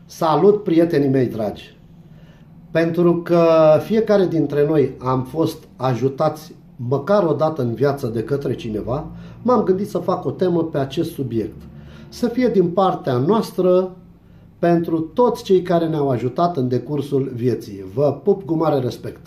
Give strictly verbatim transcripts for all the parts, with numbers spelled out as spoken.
Salut, prietenii mei dragi! Pentru că fiecare dintre noi am fost ajutați măcar o dată în viață de către cineva, m-am gândit să fac o temă pe acest subiect. Să fie din partea noastră pentru toți cei care ne-au ajutat în decursul vieții. Vă pup cu mare respect!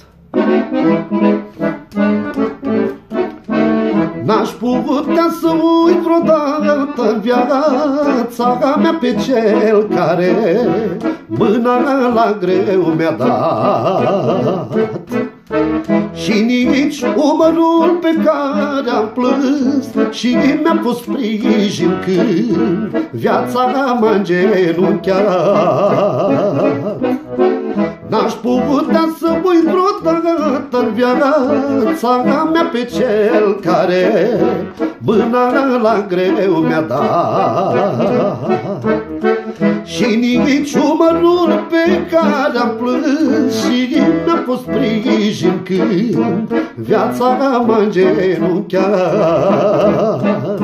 N-aș putea să uit vreodată în viața mea pe cel care mâna la greu mi-a dat, și nici umărul pe care am plâns și mi-a pus sprijin când viața m-a îngenunchiat. N-aș putea să uit vreodată în viața mea pe cel care mâna la greu mi-a dat, și nici umărul pe care am plâns și mi-a pus sprijin când viața m-a îngenunchiat.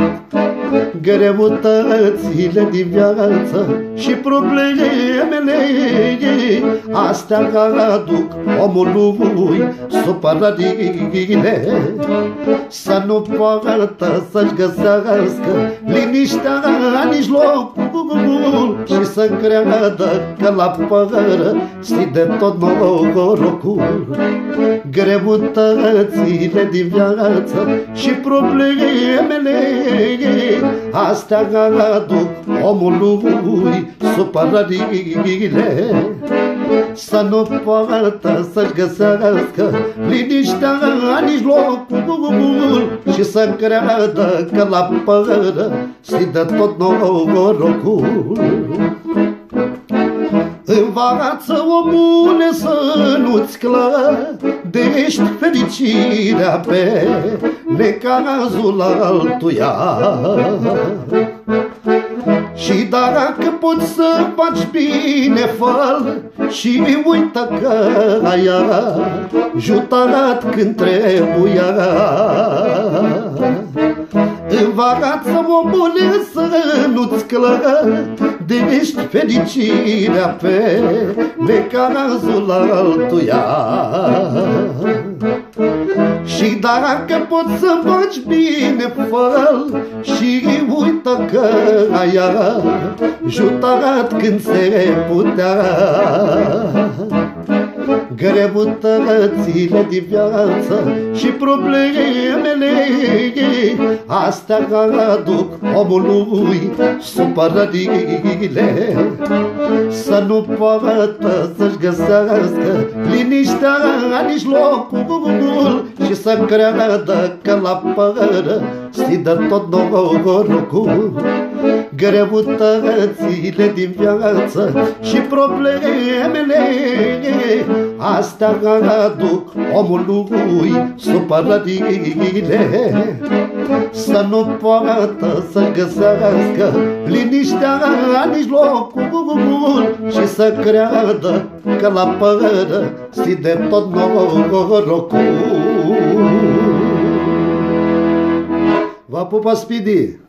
Greutățile din viață și problemele, astea aduc omului supărările, să nu poată să-și găsească liniștea nici locul și să creadă că la părăsi de tot norocul. Greutățile din viață și problemele, astea aduc omului supărările, să nu poată să-și găsească liniștea nici locul și să creadă că la părăsi de tot norocul. Învață, omule, să nu-ți clădești fericirea pe necazul altuia, și dacă poți să faci bine, fă și uită că ai ajutat când trebuia. Învață, omule, să nu-ți clădești fericirea pe necazul altuia, și dacă poți să faci bine, fă și uită că ai ajutat când se putea. Greutățile din viață și problemele, astea aduc omului supărările, să nu poată să-și găsească liniștea nici locul și să creadă că la părăsi de tot norocul. Greutățile din viață și problemele, astea aduc omului supărările, să nu poată să găsească liniștea nici locul și să creadă că la părăsi de tot norocul. Vă pupă, Speedy!